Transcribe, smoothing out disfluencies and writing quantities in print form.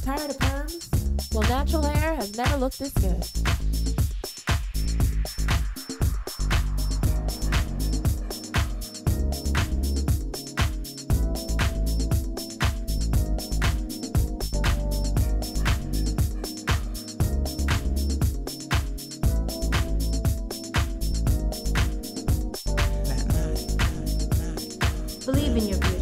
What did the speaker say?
Tired of perms? Well, natural hair has never looked this good. Believe in your beauty.